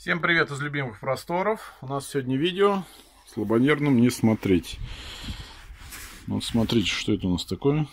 Всем привет из любимых просторов. У нас сегодня видео слабонервным не смотреть. Вот смотрите, что это у нас такое.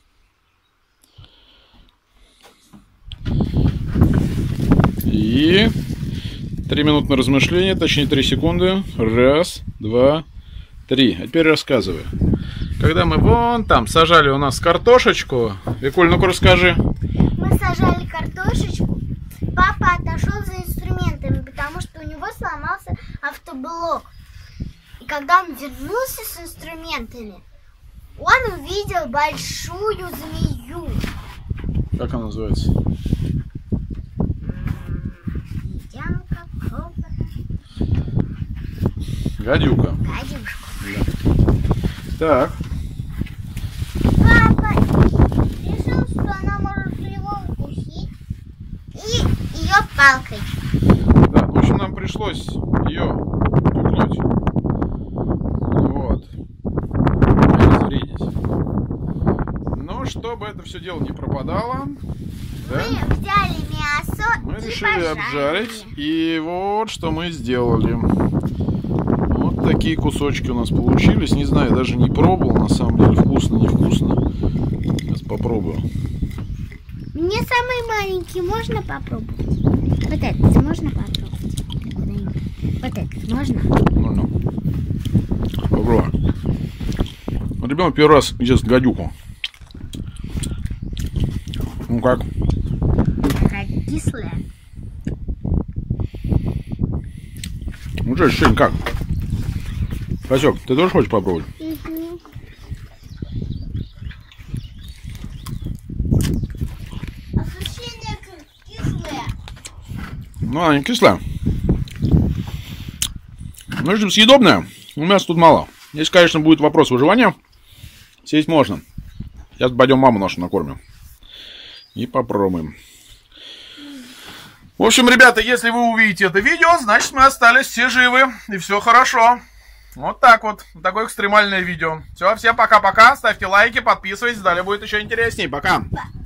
И 3 минуты на размышление, точнее 3 секунды. Раз, два, три. А теперь рассказываю. Когда мы вон там сажали у нас картошечку, Викуль, ну-ка расскажи. Мы сажали картошечку, папа отошел за инструментами, потому что у него сломался автоблок. И когда он вернулся с инструментами, он увидел большую змею. Как она называется? Медянка, кобра. Гадюка. Гадюшка. Так. Папа решил, что она может его укусить, и ее палкой. Да, в общем, нам пришлось ее тукнуть. Вот. Обезвредить. Но чтобы это все дело не пропадало, да, Мы взяли мясо мы и решили пожарили. обжарить. И вот что мы сделали. Вот такие кусочки у нас получились. Не знаю, даже не пробовал, на самом деле, вкусно, невкусно. Сейчас попробую. Мне самый маленький можно попробовать? Вот этот можно попробовать? Вот этот можно? Ну. Попробуй. Вот ребенок первый раз ест гадюку. Ну как? Такая кислая. Ну что, ощущение как? Васек, ты тоже хочешь попробовать? Угу. Ощущение кислое. Ну, она не кислая. Ну, в общем, съедобная. Но мяса тут мало. Если, конечно, будет вопрос выживания, съесть можно. Сейчас пойдем маму нашу накормим. И попробуем. В общем, ребята, если вы увидите это видео, значит, мы остались все живы. И все хорошо. Вот так вот. Такое экстремальное видео. Все, всем пока-пока. Ставьте лайки, подписывайтесь. Далее будет еще интереснее. Пока.